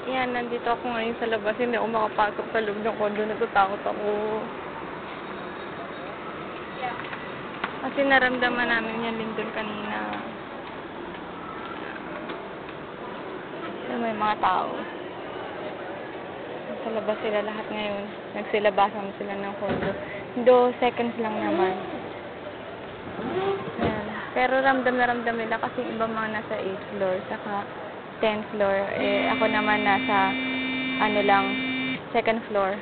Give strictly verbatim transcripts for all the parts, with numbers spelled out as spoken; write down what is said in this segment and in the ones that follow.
Yan, nandito ako ngayon sa labas. Hindi ako makapasok sa loob ng kondo. Natatakot ako. Kasi naramdaman namin yan din doon kanina. So, may mga tao. Sa labas sila lahat ngayon. Nagsilabasan sila ng kondo. Do seconds lang naman. Ayan. Pero ramdam na ramdam nila kasi iba mga nasa eighth floor. Saka tenth floor. Eh, ako naman nasa ano lang, second floor.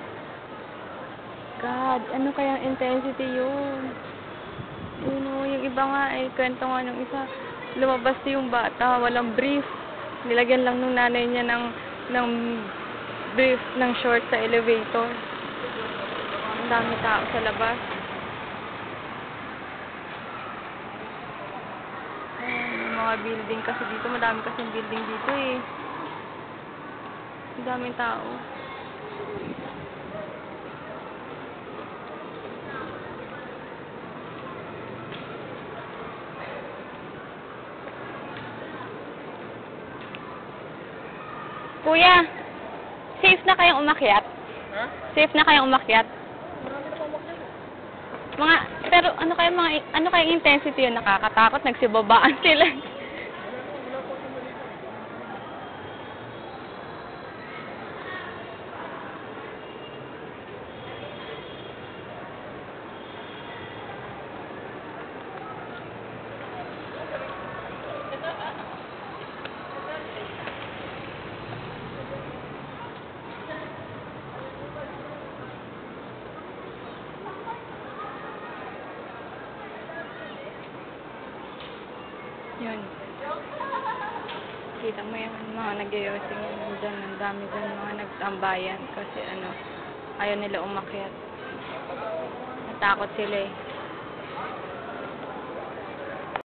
God, ano kayang intensity yun? Yun o, yung iba nga, eh, kwento nga nung isa, lumabas yung bata, walang brief. Nilagyan lang nung nanay niya ng, ng brief, ng short sa elevator. Ang dami tao sa labas. Ayan, yung mga building kasi dito, madami kasi building dito eh. Ang daming tao. Kuya, safe na kayong umakyat? Ha? Safe na kayong umakyat? Mga, pero ano kayong mga, ano kayong intensity yun? Nakakatakot, nagsibabaan sila. Yun. Kita mo yung mga nag-iosing dyan. Ang dami dyan mga nagtambayan kasi ano, ayaw nila umakyat. Natakot sila eh.